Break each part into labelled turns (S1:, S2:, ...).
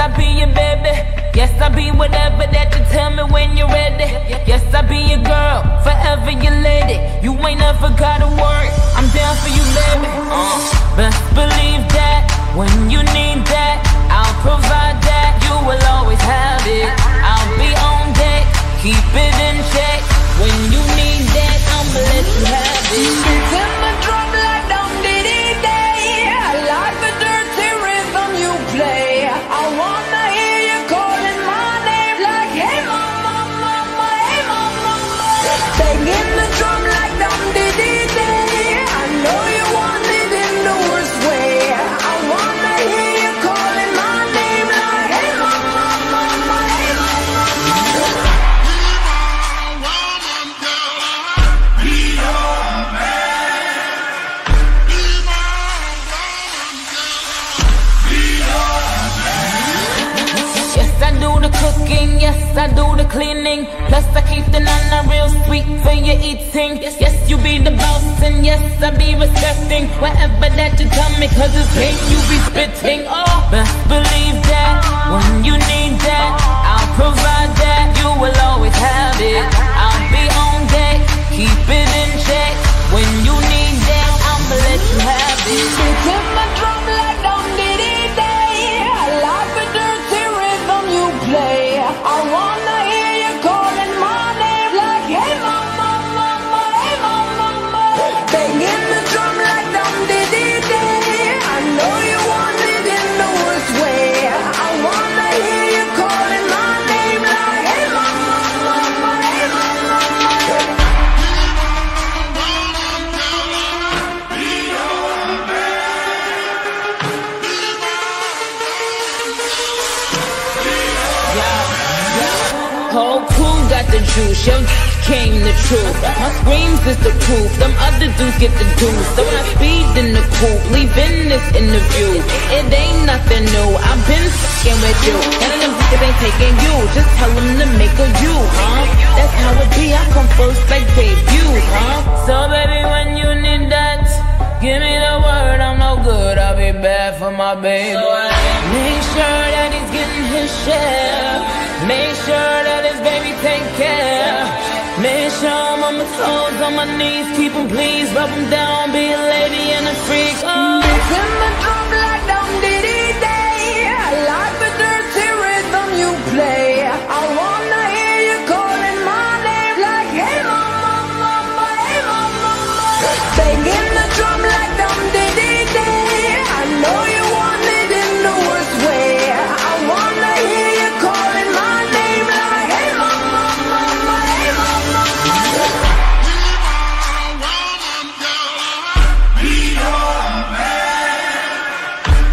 S1: I be your baby. Yes, I be whatever that you tell me when you're ready. Yes, I be your girl, forever your lady. You ain't never gotta worry, I'm down for you, baby. Best believe that when you need that, I'll provide that. You will always have it. I'll be on deck, keep it in check. When you need that, I'ma let you have it.
S2: Beats in the drum like dum diddy day. I like the dirty rhythm you play. I wanna hear you calling my name like, hey mama, mama, hey mama, mama. Banging the drum like dum diddy day. I know you want it in the worst way. I wanna hear you calling my name like, hey mama, mama, hey mama, mama.
S1: Cooking, yes, I do the cleaning. Plus I keep the nana real sweet for your eating. Yes, you be the boss and yes, I be respecting whatever that you tell me, cause it's hate you be spitting. Oh, best believe that when you need that, I'll provide that. You will always have it. I'll be on deck, keep it in check. When you need that, I'ma let you have it.
S2: Beats in my drum like dum diddy day. I like the dirty rhythm you play. I wanna hear you calling my name like, hey mama, mama, hey mama, mama. Banging the drum like dum diddy day. I know you want it in the worst way. I wanna hear you calling my name like, hey mama, mama, hey mama, mama.
S1: Whole crew got the juice, your came the truth. My screams is the proof, them other dudes get the juice. So when I speed in the coupe, leaving this interview, it ain't nothing new, I've been fucking with you. None of them bitches ain't taking you, just tell them to make a you, huh? That's how it be, I come first like debut, huh? So baby, when you need that, give me the word, I'm no good, I'll be bad for my baby. Make sure that he's getting his share. Make sure that his baby take care. Make sure I'm on my toes, on my knees. Keep him please, rub him down. Be a lady and a freak. Oh.
S2: Beats in the drum like dum diddy day. I like the dirty rhythm you play. I wanna hear you calling my name like, hey mama, mama, hey mama, mama. Banging the drum like dum diddy day. I know you want it in the worst way. I wanna hear you calling my name like, hey mama, mama, hey mama, mama.
S3: Be your man.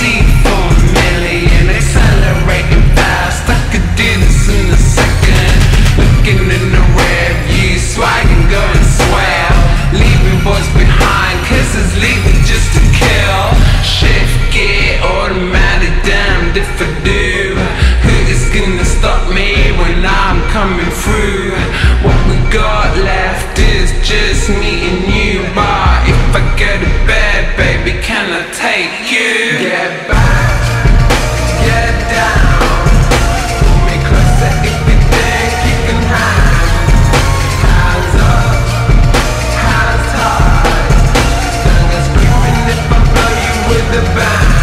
S3: see for a million, accelerating fast. I could do this in a second. Looking in the rear view, swagging, going swell. Leaving boys behind, cause it's leaving just to kill. Shift gear, automatic, damned if I do. Who is gonna stop me when I'm coming through? What we got left is just me and you. But if I go to bed, baby, can I take you? Get back, get down. Pull me closer if you think you can hang. Hands up, hands high. Don't go screaming if I blow you with a bang.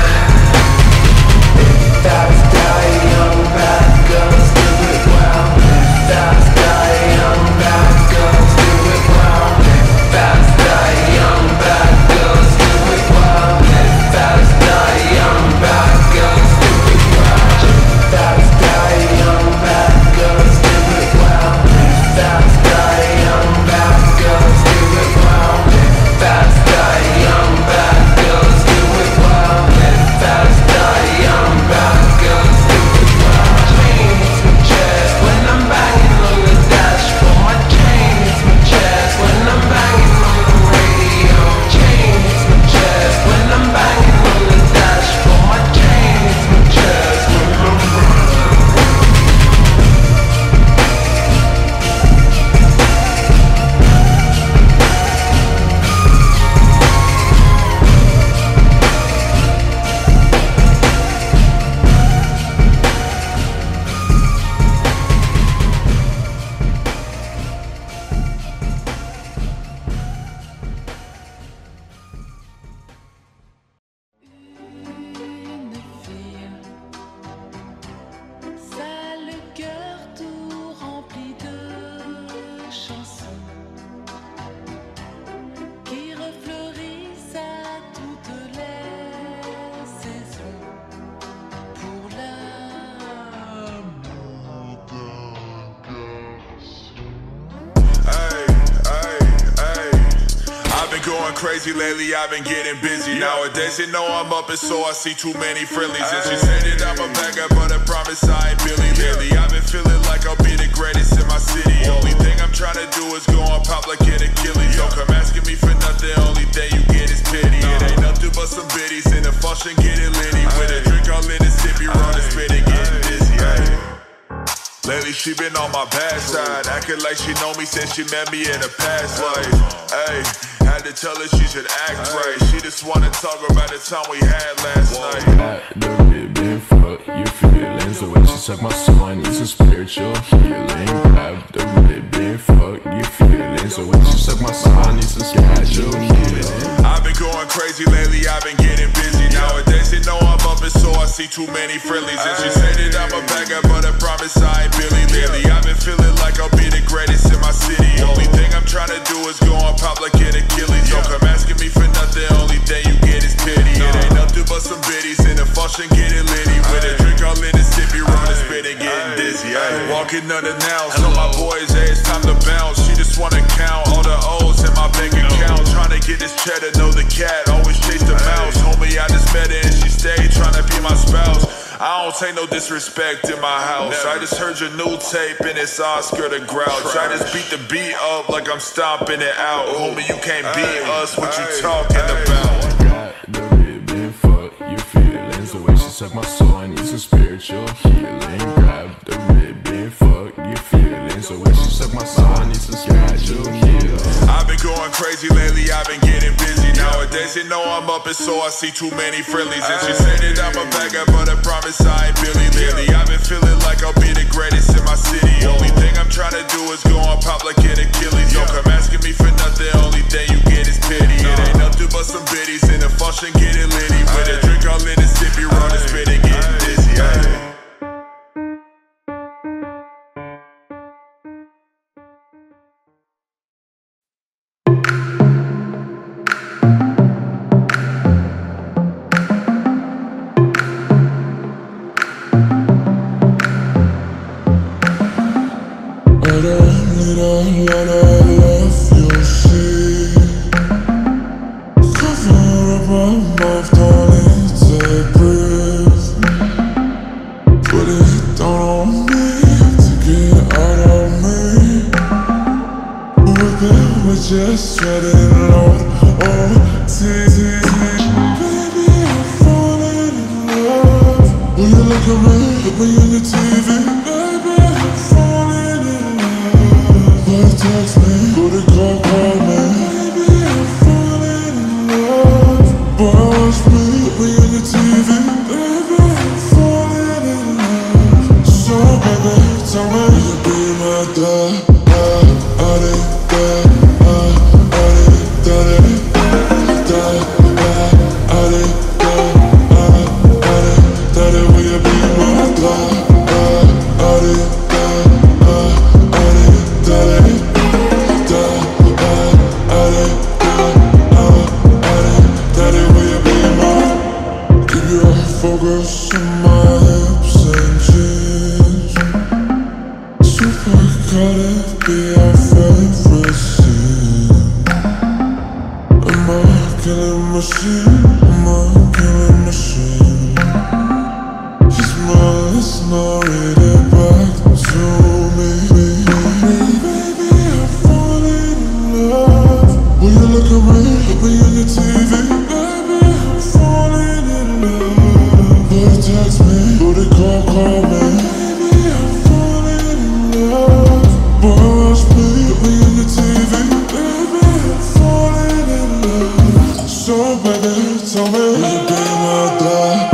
S3: If that's die, young bad girls do it well. If that's die, young bad girls do it well. If that's die, young bad girls do it well. If that's die, young bad girls do it well. If that's die, young bad girls do it well. If that's die, young bad girls do it well. If that's die, young bad girls do it well. If that's die, young bad girls do it well. Chain hits my chest when I'm banging on the dashboard. My chain hits my chest when I'm banging on the radio. Chain hits my chest when I'm banging on the dashboard. My chain hits my chest when I'm banging.
S2: Ça le cœur tout rempli de chansons qui refleurissent à toutes les saisons pour l'amour d'un garçon.
S4: I've been going crazy lately, I've been getting busy. Nowadays, you know I'm up and so I see too many friendlies. And she said that I'm a bad guy, but I promise I ain't Billy lately. I've been feeling like I'll be the greatest in my city. Only thing I'm trying to do is go on pop like an Achilles. Don't come asking me for nothing, only thing you get is pity. It ain't nothing but some biddies in the function, get it litty. With a drink all in the sippy, run and spit and getting dizzy. Lately she been on my bad side, acting like she know me since she met me in a past life. Ayy, had to tell her she should act right. She just wanna talk about the time we had last night.
S5: I've been fucked, you feelings. The way she suck my soul, I need some spiritual healing. I've been fucked, you feelings. The way she suck my soul, I need some spiritual healing.
S4: I've been going crazy lately, I've been getting busy. Nowadays, you know I'm up and so I see too many friendlies. And she said that I'm a bad guy, but I promise I ain't Billy lately. I've been feeling like I'll be the greatest in my city. Only thing I'm trying to do is go on pop like an Achilles. Don't come asking me for nothing, only thing you get is pity. It ain't nothing but some biddies in the function, get it litty. With a drink all in the sippy, run and spit and getting dizzy. Walking unannounced, tell my boys, hey, it's time to bounce. She just wanna count all the O's in my bank account. Trying to get this cheddar, know the cat, always chase the mouse. Homie, I just met her and she stayed trying to be my spouse. I don't take no disrespect in my house. I just heard your new tape and it's Oscar the Grouch. I just beat the beat up like I'm stomping it out. Homie, you can't beat us, what you talking about?
S5: I've been fucked, you feelings. The way she suck my soul, I need some spiritual healing. Grab the ribbon, fuck you feelings. The way she suck my soul, I need some spiritual healing.
S4: I've been going crazy lately, I've been getting busy. Nowadays, you know I'm up and so I see too many friendlies. And she said that I'm a bad guy, but I promise I ain't Billy lately. I've been feeling like I'll be the greatest in my city. Only thing I'm trying to do is go on pop like an Achilles. Don't come asking me for nothing, only thing you get is pity. It ain't nothing but some biddies in the function, get it litty. With a drink all in the sippy, run and spit and getting dizzy.
S5: Cover up my mouth, darling, take Progress in my hips and jeans. Super gotta be our favorite scene. Am I killing machine? Am I killing machine? His smile is not really back to me. Baby, I'm falling in love. Will you look at me? Look me on your TV. Baby, I'm falling in love. Boy, text me. Booty call me. Baby, I'm falling in love. Boy, watch me. Look me on your TV. Baby, I'm falling in love. So baby, tell me, will you be my daddy?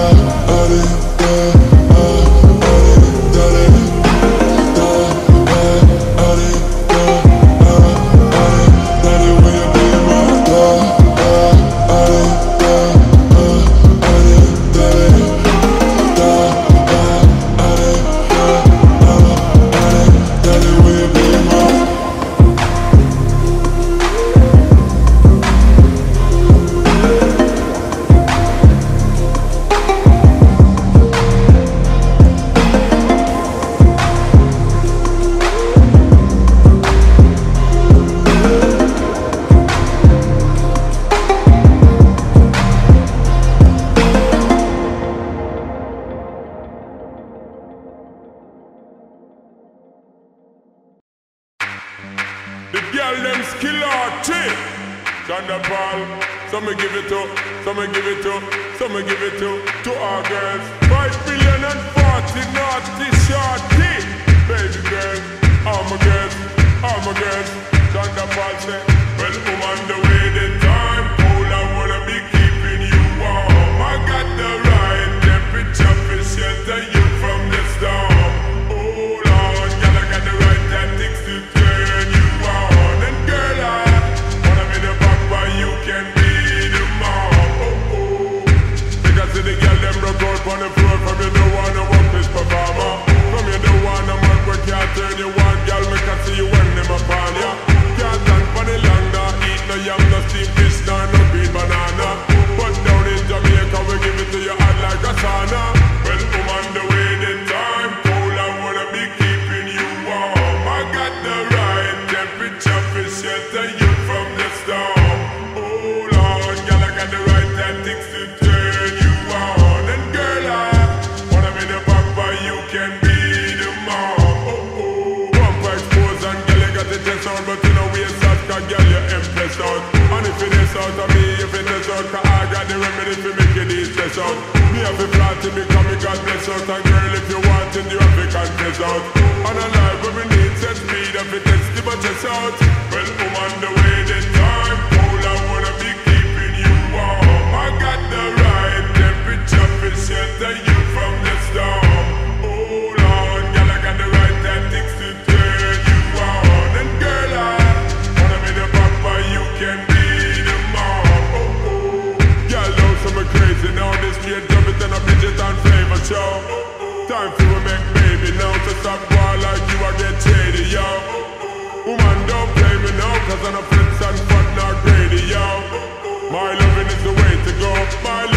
S4: The girl them skill artist. Thunderball. Some me give it to, some me give it to, some me give it to our girls. 5 billion and 40 naughty shorty. Baby girl, all my girls, all my girls. Thunderball say, well, I'm on the way the time. Cool, I wanna be keeping you warm. I got the right temperature for shelter you from the storm. Hold on, girl, I got the right tactics to turn you on. And girl, I wanna be the papa, you can be the mom. Oh, oh. Because the girl, them broke out on the floor. From you don't wanna work this performer. From you don't wanna man, we can't turn you on. Girl, we can see you when them upon ya. Can't stand for the long, nah. Eat no yam, no steamed fish, nor no green banana. But down in Jamaica, we give it to you hot like a sauna. Well, I'm on the way the time. Cool, I wanna be keeping you warm. I got the right temperature for shelter you from the storm. Hold on, girl, I got the right tactics to turn you on. And girl, I wanna be the papa, you can be the mom. Oh, oh. Bumper expose and girl, you got the test out, but you know we are soft, cause girl, you're impressed out. And if it is out of me, if it is out, cause I got the remedy for making these stress out. Me have a plan to become a God bless out. And girl, if you want it, you have to confess out. And a life where we need set speed, if it is the chest out. Well, I'm on the way the time. Cool, I wanna be keeping you warm. I got the right temperature for shelter you from the storm. Hold on, girl, I got the right tactics to turn you on. And girl, I wanna be the papa, you can be the mom. Oh, oh. Girl, don't so me crazy now. This straight dub it and a midget and flavor show. Time for we make baby now. To stop war like you a get shady, yo. Woman, don't play me now, cause I'm a flips and fun not greedy, yo. My loving is the way to go. My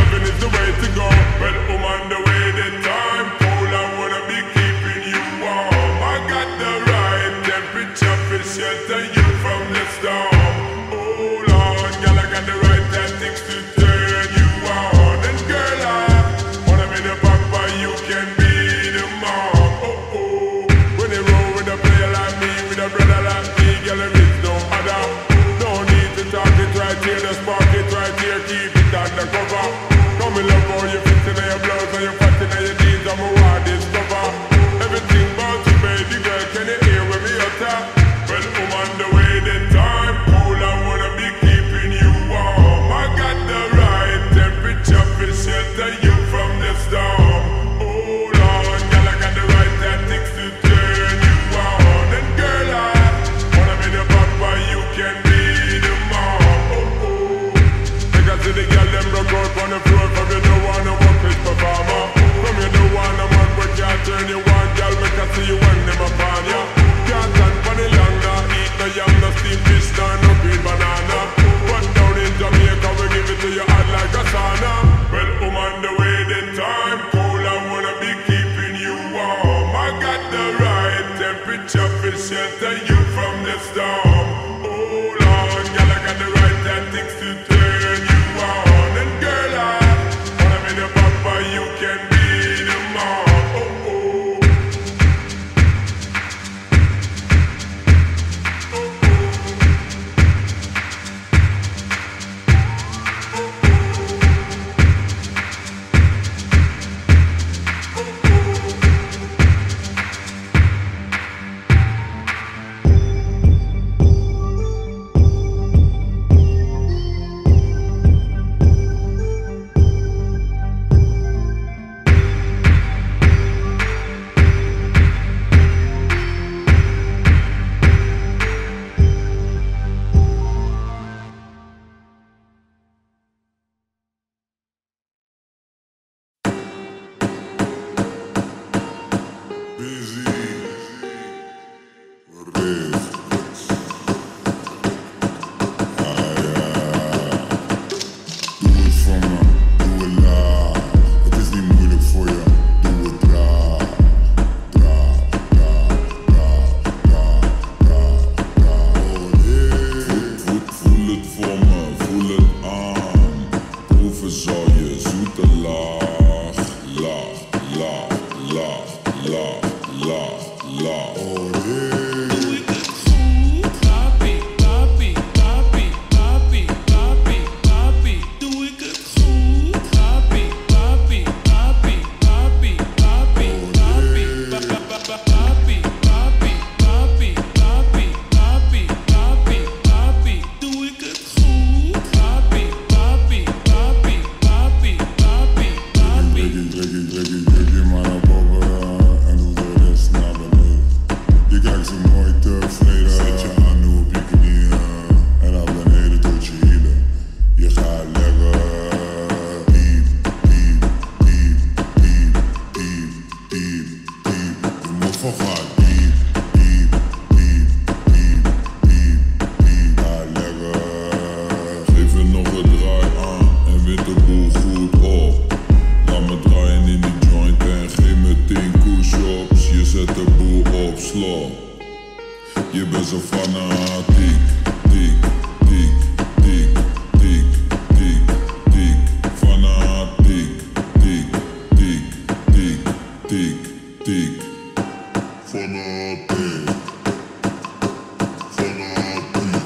S5: laag, laag, laag, laag, laag, laag, laag. Oh yeah. Doe ik het goed? Papi, papi, papi, papi, papi, papi. Doe ik het goed? Papi, papi, papi, papi, papi, papi, papi, papi, papi, papi, papi, papi, papi. Doe ik het goed? Papi, papi, papi, papi, papi, papi. Druk je maar naar boven en doe de rest naar beneden. Je kijkt zo mooi tevreden. Zet je handen op je knieën en naar beneden tot je hielen. Je gaat lekker diep, diep, diep, diep, diep, diep, diep. Je moet van gaan diep, diep, diep, diep, diep, diep. Ga lekker. Geef er nog een draai aan en wint de boel goed op. Laat me draaien in die joint en geef me 10 push-ups. Je zet de boel op slot. Je bent zo fanatiek, tiek, tiek, tiek, tiek, tiek, tiek. Fanatiek, tiek, tiek, tiek, tiek, tiek. Fanatiek, fanatiek.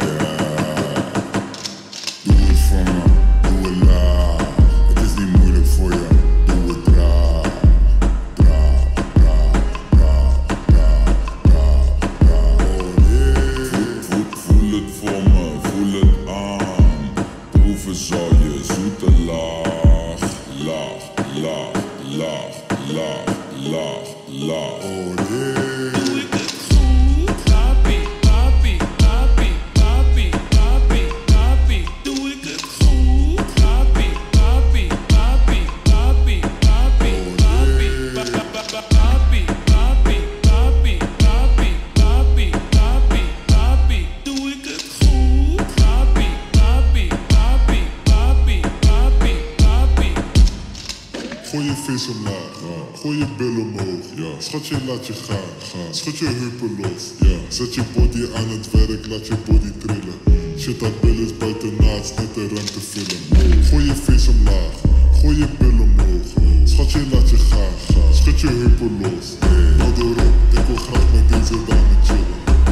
S5: Doe het voor me, doe het laag. Het is niet moeilijk voor je, doe het traag. Traag, traag, traag, traag, traag, traag. Oh yeah. Voel het voor me, voel het aan. Proeven zal je zoete laag. Laag, laag, laag, laag, laag, laag. Oh yeah. Doe ik het goed? Papi, papi, papi, papi, papi, papi. Doe ik het goed? Papi, papi, papi, papi, papi, papi, papi, papi, papi, papi, papi, papi, papi, papi. Doe ik het goed? Papi, papi, papi, papi, papi, papi. Gooi je vis omlaag, gooi je billen omhoog. Schat je laat je gaan, schud je heupen los. Zet je body aan het werk, laat je body trillen. Shit, dat bil is buitenaards, net de ruimte vullen. Gooi je vis omlaag, gooi je billen omhoog. Schat je laat je gaan, schud je heupen los. Nou erop, ik wil graag met deze dame chillen.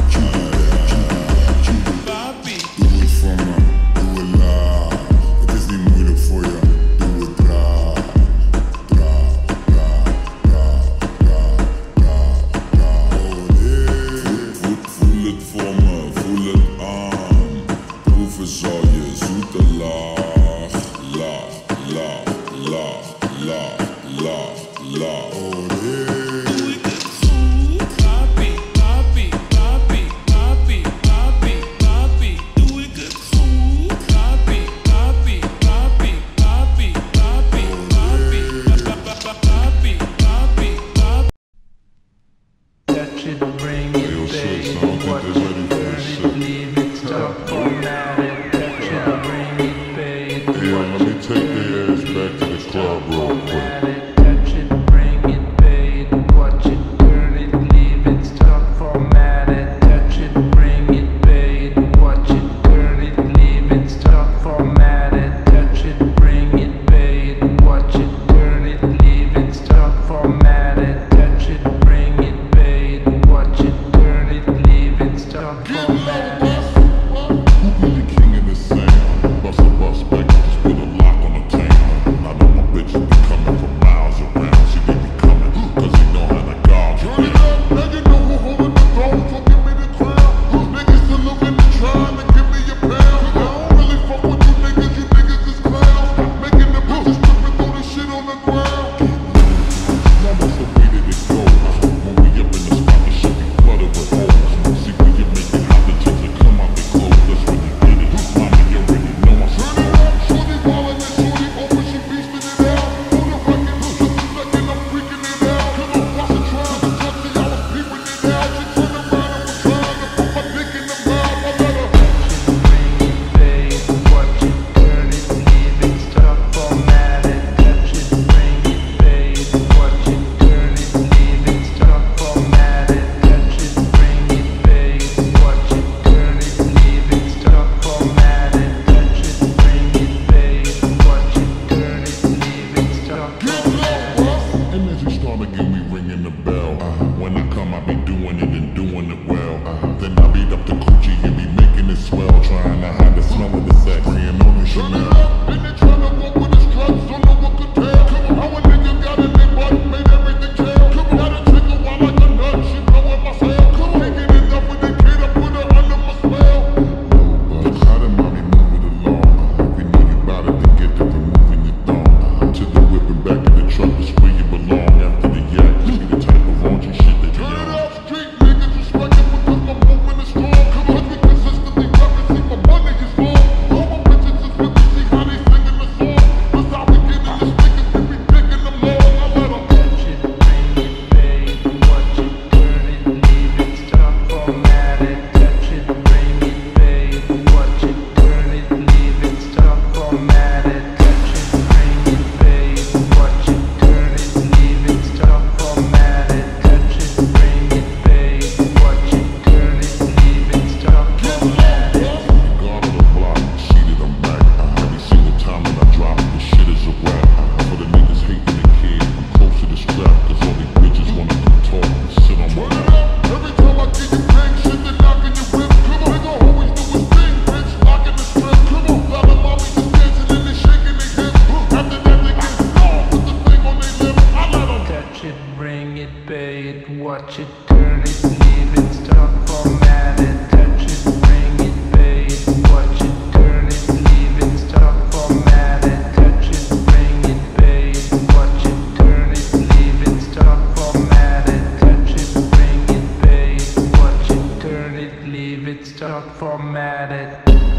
S5: Papi, doe het voor me, doe het laag. Het is niet moeilijk voor je, doe het traag. Traag, traag, traag, traag, traag, traag. Oh yeah. Voel het voor me, voel het aan. Proeven zal je zoete laag. Laag, laag, laag, laag, laag, laag. Oh yeah. Doe ik het goed? Papi, papi, papi, papi, papi, papi. Doe ik het goed? Papi, papi, papi, papi, papi, papi, papi, papi, papi.
S2: Touch it, bring it, pay it, watch it, turn it, leave it, stop, format it. Touch it, bring it, pay it,
S5: Yeah, let me take their ass back to the club real quick.
S2: format it. Touch it, bring it, pay it, watch it, turn it, leave it, stop, format it. Touch it, bring it, pay it, watch it, turn it, leave it, stop, format it. Touch it, bring it, pay it, watch it, turn it, leave it, stop, format it. Touch it, bring it, pay it, watch it, turn it, leave it, stop, format it.
S5: Who be the king of the sound? Bust a bus back, just put a lock on the town. I know my bitch
S3: Watch it, turn it, leave it, stop, format it, touch it, bring it, pay it. Watch it, turn it, leave it, stop, format it, touch it, bring it, pay it. Watch it, turn it, leave it, stop, format it, touch it, bring it, pay it. Watch it, turn it, leave it, stop, format it.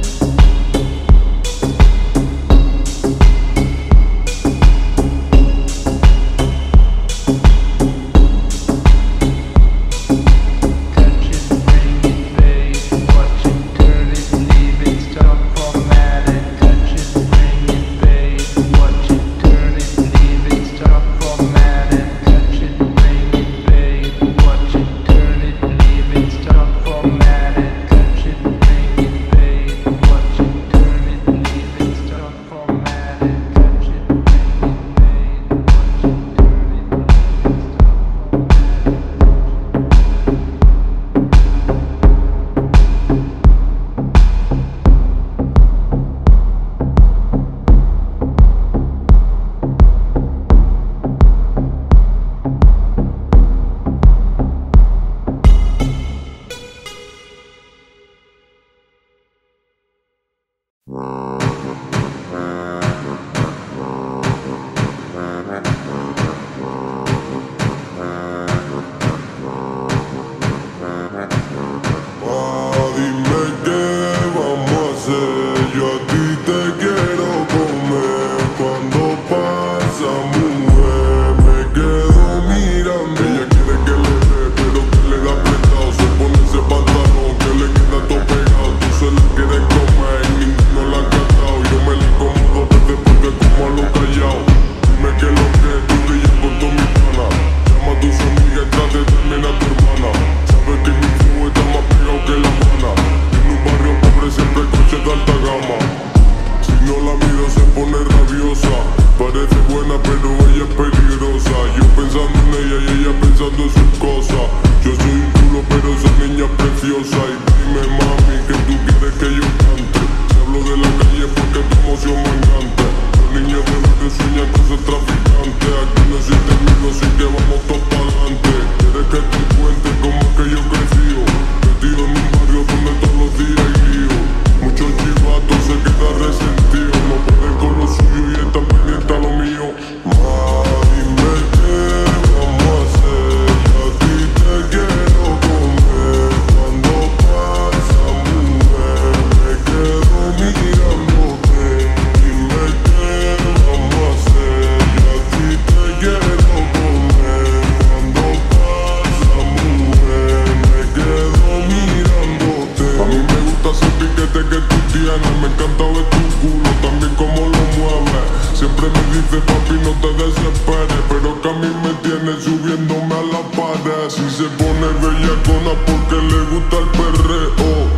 S5: Subiéndome a la pared. Si se pone bellacona porque le gusta el perreo.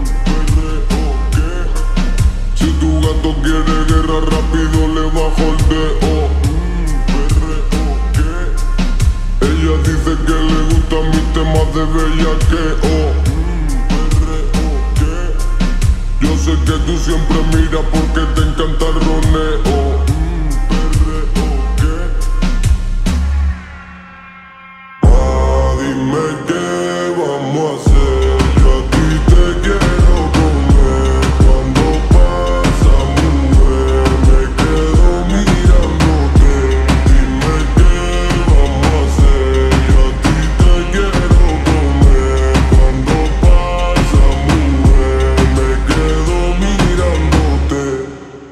S5: ¿Perreo qué? Si tu gato quiere guerra rápido le bajo el deo. ¿Perreo qué? Ella dice que le gustan mis temas de bellaqueo. ¿Perreo qué? Yo sé que tú siempre miras porque te encanta el roneo.